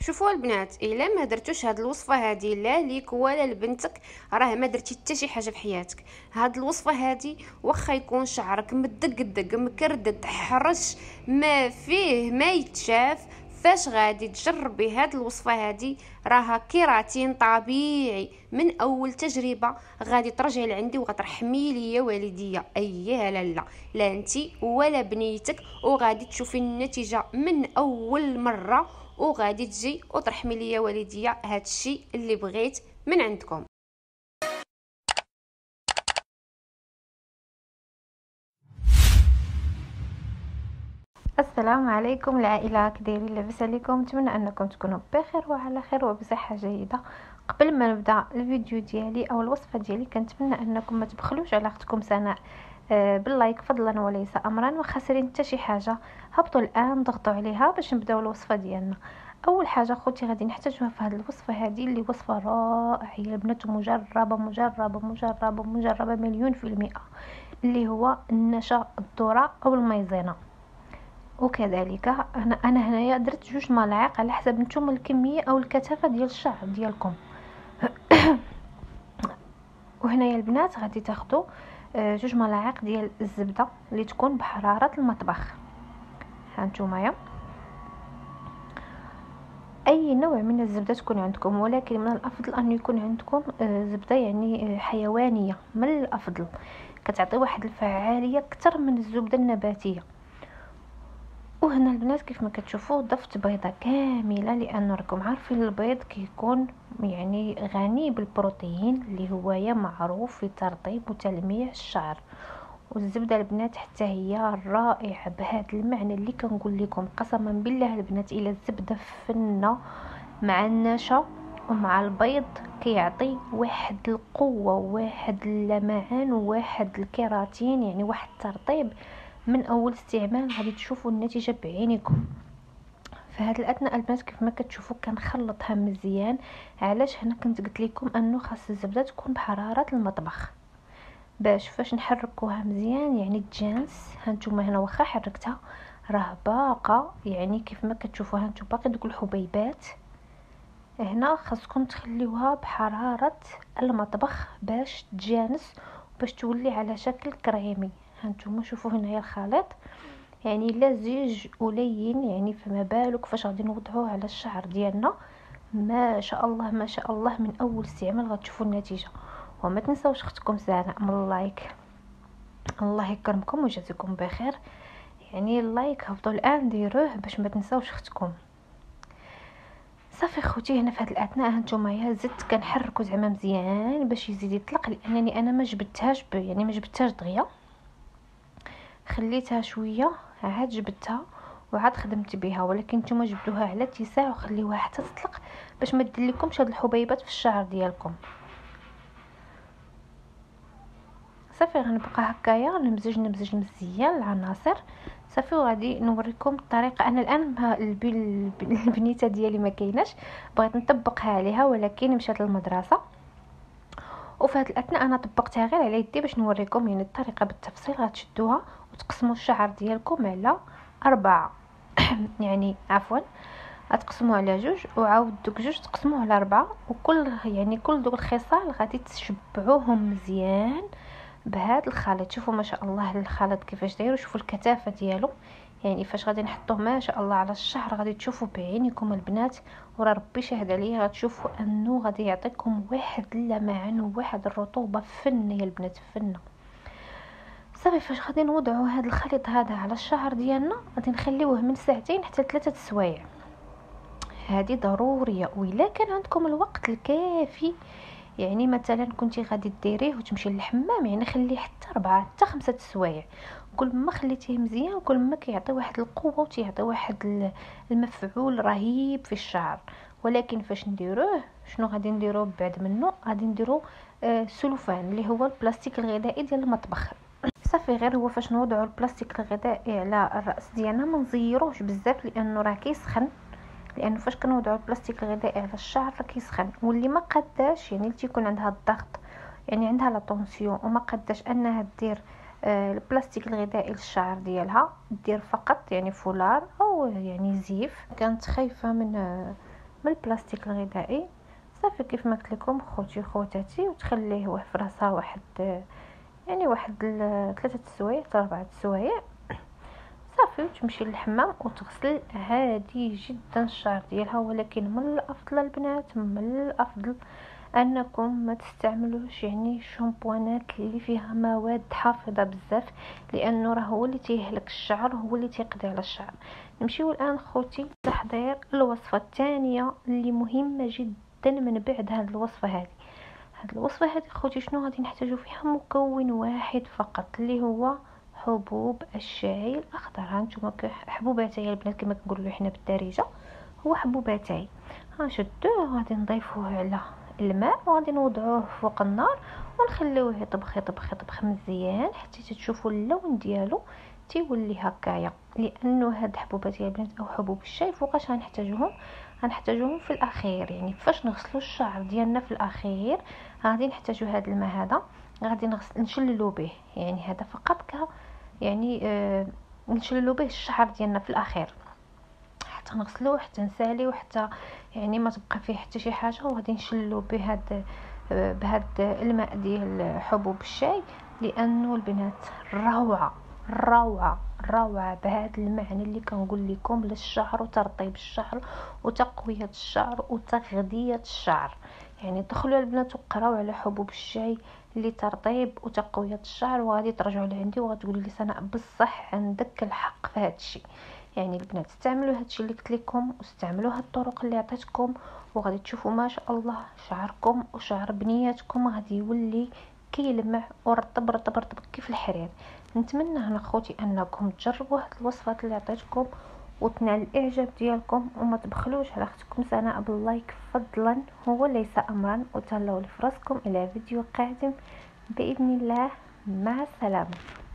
شوفوا البنات، الا ما درتوش هاد الوصفه هادي لا ليك ولا لبنتك راه ما درتي حتى شي حاجه في حياتك. هاد الوصفه هادي واخا يكون شعرك مدقدق مكردد حرش ما فيه ما يتشاف، فاش غادي تجربي هاد الوصفه هادي راها كيراتين طبيعي من اول تجربه غادي ترجعي لعندي وغترحمي لي يا والديا. اييه لا لا انتي ولا بنيتك، وغادي تشوفي النتيجه من اول مره، وغادي تجي وترحمي لي يا والديا هادشي اللي بغيت من عندكم. السلام عليكم العائله، كدايرين؟ لاباس عليكم؟ نتمنى انكم تكونوا بخير وعلى خير وبصحه جيده. قبل ما نبدا الفيديو ديالي او الوصفه ديالي كنتمنى انكم ما تبخلوش على اختكم سناء باللايك فضلا وليس امرا، وخاسرين حتى شي حاجه. هبطوا الان ضغطوا عليها باش نبداو الوصفه ديالنا. اول حاجه خوتي غادي نحتاجوها في هذه الوصفه هذه اللي وصفه رائعه يا البنات، مجربه مجربه مجربه مجربه مليون في المئه، اللي هو النشا الذره او المايزينا. وكذلك انا هنايا درت 2 ملاعق على حسب نتوما الكميه او الكثافه ديال الشعر ديالكم. وهنايا البنات غادي تاخذوا 2 ملاعق ديال الزبده اللي تكون بحراره المطبخ. هانتوما اي نوع من الزبده تكون عندكم، ولكن من الافضل ان يكون عندكم زبده يعني حيوانيه، من الافضل كتعطي واحد الفعاليه اكثر من الزبده النباتيه. وهنا البنات كيف ما كتشوفوا ضفت بيضه كامله، لانه راكم عارفين البيض كيكون يعني غني بالبروتين اللي هو معروف في ترطيب وتلميع الشعر. والزبده البنات حتى هي رائعه بهذا المعنى اللي كنقول لكم قسما بالله البنات، الى الزبده فنه مع النشا ومع البيض كيعطي واحد القوه وواحد اللمعان وواحد الكيراتين، يعني واحد الترطيب من اول استعمال غادي تشوفوا النتيجه بعينكم. في هذا الاثناء البنات كيف ما كتشوفوا كنخلطها مزيان. علاش هنا كنت قلت لكم انه خاص الزبده تكون بحراره المطبخ باش فاش نحركوها مزيان يعني تجانس. هانتوما هنا واخا حركتها راه باقه، يعني كيف ما كتشوفوا هانتوما باقي دوك الحبيبات. هنا خاصكم تخليوها بحراره المطبخ باش تجانس باش تولي على شكل كريمي. هانتوما شوفوا هنايا الخليط يعني لزج ولين، يعني فما بالك فاش غادي نوضعوه على الشعر ديالنا ما شاء الله ما شاء الله من اول استعمال غتشوفوا النتيجه. وما تنساوش اختكم سناء من اللايك. الله يكرمكم ويجازيكم بخير، يعني اللايك هبطوا الان ديروه باش ما تنساوش اختكم. صافي خوتي، هنا في هذا الاثناء هانتوما زدت كنحركو زعما مزيان باش يزيد يطلق، لانني انا ما جبدتهاش يعني ما جبدتهاش دغيا، خليتها شويه عاد جبدتها وعاد خدمت بها. ولكن نتوما جبدوها على اتساع وخليوها حتى تطلق باش ما دير لكمش هاد الحبيبات في الشعر ديالكم. صافي غنبقى هكايا نمزج مزيان العناصر. صافي وغادي نوريكم الطريقه. انا الان البنيته ديالي ما كايناش، بغيت نطبقها عليها ولكن مشات للمدرسه. وفي هذا الاثناء انا طبقتها غير على يدي باش نوريكم يعني الطريقه بالتفصيل. غتشدوها وتقسموا الشعر ديالكم على 4 يعني عفوا غتقسموه على 2 وعاود دوك 2 تقسموه على 4، وكل يعني كل دوك الخصال غادي تشبعوهم مزيان بهذا الخليط. شوفوا ما شاء الله الخليط كيفاش داير، وشوفوا الكثافه ديالو، يعني فاش غادي نحطوه ما شاء الله على الشعر غادي تشوفوا بعينكم البنات، ورا ربي شاهد عليا غتشوفوا انه غادي يعطيكم واحد اللمعان وواحد الرطوبه فن يا البنات فنه. صافي فاش غادي نوضعوا هذا الخليط هذا على الشعر ديالنا غادي نخليوه من 2 حتى 3 سوايع، هذه ضروريه. وإلا كان عندكم الوقت الكافي يعني مثلا كنتي غادي ديريه وتمشي للحمام يعني خليه حتى 4 حتى 5 سوايع. كل ما خليتيه مزيان كل ما كيعطي واحد القوه وتيعطي واحد المفعول رهيب في الشعر. ولكن فاش نديروه شنو غادي نديروه بعد منه؟ غادي نديرو سلوفان اللي هو البلاستيك الغذائي ديال المطبخ. صافي غير هو فاش نوضعوا البلاستيك الغذائي على الراس ديالنا ما نزيروش بزاف لانه راه كيسخن، لانه فاش كنوضعوا البلاستيك الغذائي على الشعر راه كيسخن. واللي ما قداش يعني اللي تيكون عندها الضغط يعني عندها لا طونسيون وما قداش انها دير البلاستيك الغذائي للشعر ديالها، دير فقط يعني فولار او يعني زيف. كانت خايفه من من البلاستيك الغذائي. صافي كيف ما قلت لكم خوتي خواتاتي، وتخليه في راسها واحد يعني واحد 3 سوايع حتى 4 سوايع. صافي وتمشي للحمام وتغسل عادي جدا الشعر ديالها. ولكن من الافضل البنات، من الافضل انكم ما تستعملوش يعني شامبوانات اللي فيها مواد حافظه بزاف، لانه راه هو اللي تيهلك الشعر، هو اللي تيقضي على الشعر. نمشيو الان خوتي لتحضير الوصفه الثانيه اللي مهمه جدا من بعد هذه الوصفه هذه. هاد الوصفه هذه خوتي شنو غادي نحتاجو فيها؟ مكون واحد فقط اللي هو حبوب الشاي الاخضر. هانتوما حبوباتاي البنات كما كنقولوا حنا بالدارجه، هو حبوباتاي. غنشدوه غادي نضيفوه على الماء وغادي نوضعوه فوق النار ونخليوه يطبخ يطبخ يطبخ مزيان حتى تشوفوا اللون ديالو تيولي هكايا. لانه هاد حبوبات يا بنات او حبوب الشاي فوقاش غنحتاجوهم في الاخير، يعني فاش نغسلوا الشعر ديالنا في الاخير غادي نحتاجوا هذا الماء هذا، غادي نشللوا به. يعني هذا فقط يعني نشللوا به الشعر ديالنا في الاخير حتى نغسلوه حتى نساليو حتى يعني ما تبقى فيه حتى شي حاجه. وغادي نشللوا بهاد الماء ديال حبوب الشاي، لانه البنات روعه روعه روعه بهذا المعنى اللي كنقول لكم للشعر وترطيب الشعر وتقويه الشعر وتغذيه الشعر. يعني دخلوا البنات وقراو على حبوب الشاي اللي ترطيب وتقويه الشعر، وغادي ترجعوا لعندي وغتقولوا لي سناء بصح عندك الحق في هذا الشيء. يعني البنات استعملوا هذا الشيء اللي قلت لكم، واستعملوا هاد الطرق اللي عطيتكم، وغادي تشوفوا ما شاء الله شعركم وشعر بنياتكم غادي يولي كيلمع ورطب رطب رطب كيف الحرير. نتمنى هنا خوتي انكم تجربوا هاد الوصفات اللي عطيتكم وتنال الاعجاب ديالكم، وما تبخلوش على اختكم سناء باللايك فضلا هو ليس امرا. وتهلاو لفراسكم الى فيديو قادم باذن الله. مع السلامه.